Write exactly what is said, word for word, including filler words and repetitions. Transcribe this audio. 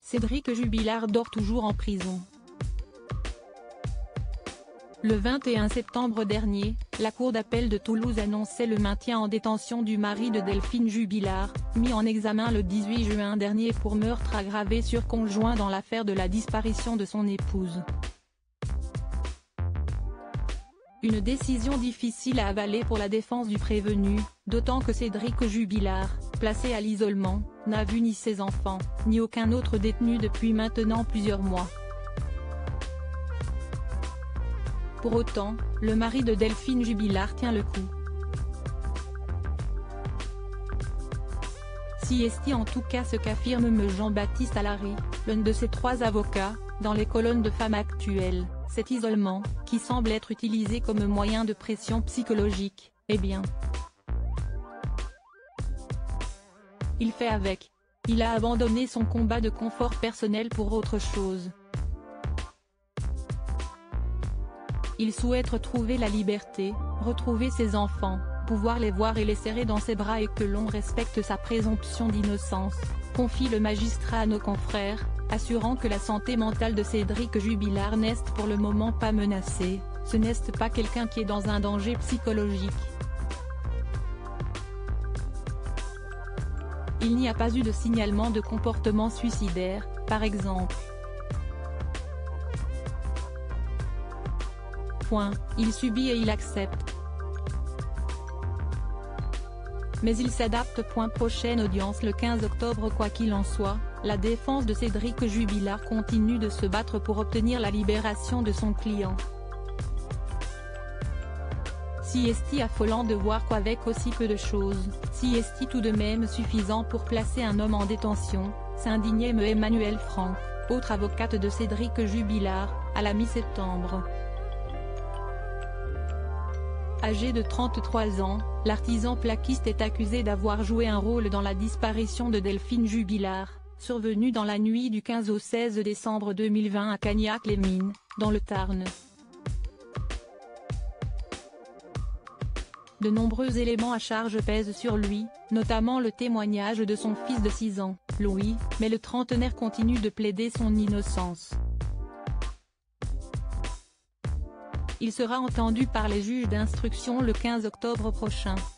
Cédric Jubilard dort toujours en prison. Le vingt et un septembre dernier, la Cour d'appel de Toulouse annonçait le maintien en détention du mari de Delphine Jubilard, mis en examen le dix-huit juin dernier pour meurtre aggravé sur conjoint dans l'affaire de la disparition de son épouse. Une décision difficile à avaler pour la défense du prévenu, d'autant que Cédric Jubilard, placé à l'isolement, n'a vu ni ses enfants, ni aucun autre détenu depuis maintenant plusieurs mois. Pour autant, le mari de Delphine Jubilard tient le coup. Si est en tout cas ce qu'affirme Jean-Baptiste Allary, l'un de ses trois avocats, dans les colonnes de Femmes Actuelles, cet isolement, qui semble être utilisé comme moyen de pression psychologique, eh bien. Il fait avec. Il a abandonné son combat de confort personnel pour autre chose. Il souhaite retrouver la liberté, retrouver ses enfants, pouvoir les voir et les serrer dans ses bras et que l'on respecte sa présomption d'innocence, confie le magistrat à nos confrères, assurant que la santé mentale de Cédric Jubilard n'est pour le moment pas menacée, ce n'est pas quelqu'un qui est dans un danger psychologique. Il n'y a pas eu de signalement de comportement suicidaire, par exemple. Point, il subit et il accepte. Mais il s'adapte. Point. Prochaine audience le quinze octobre. Quoi qu'il en soit, la défense de Cédric Jubilard continue de se battre pour obtenir la libération de son client. Si est affolant de voir qu'avec aussi peu de choses, si est tout de même suffisant pour placer un homme en détention, s'indignait Emmanuelle Franck, autre avocate de Cédric Jubilard, à la mi-septembre. Âgé de trente-trois ans, l'artisan plaquiste est accusé d'avoir joué un rôle dans la disparition de Delphine Jubilard, survenue dans la nuit du quinze au seize décembre deux mille vingt à Cagnac-les-Mines, dans le Tarn. De nombreux éléments à charge pèsent sur lui, notamment le témoignage de son fils de six ans, Louis, mais le trentenaire continue de plaider son innocence. Il sera entendu par les juges d'instruction le quinze octobre prochain.